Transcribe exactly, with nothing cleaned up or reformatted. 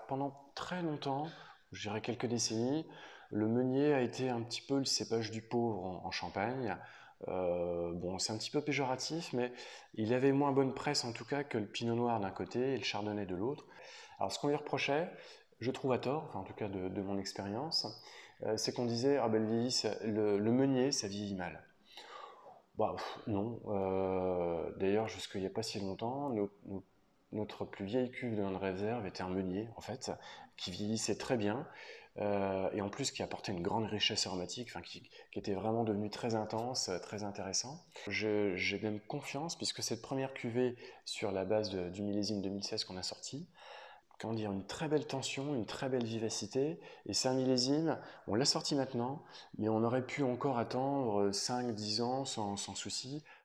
pendant très longtemps, je dirais quelques décennies, le meunier a été un petit peu le cépage du pauvre en, en Champagne. Euh, bon, c'est un petit peu péjoratif, mais il avait moins bonne presse en tout cas que le pinot noir d'un côté et le chardonnay de l'autre. Alors, ce qu'on lui reprochait, je trouve à tort, enfin en tout cas de, de mon expérience, euh, c'est qu'on disait ah ben le, vieillit, ça- le, le meunier, ça vieillit mal. Bah, pff, non. Euh, d'ailleurs, jusqu'il n'y a pas si longtemps, nos- nos- notre plus vieille cuve de notre réserve était un meunier, en fait, qui vieillissait très bien, euh, et en plus qui apportait une grande richesse aromatique, enfin, qui, qui était vraiment devenu très intense, euh, très intéressant. Je- j'ai même confiance, puisque cette première cuvée sur la base de- du millésime deux mille seize qu'on a sorti, comment dire, une très belle tension, une très belle vivacité. Et c'est un millésime, on l'a sorti maintenant, mais on aurait pu encore attendre cinq dix ans sans, sans souci.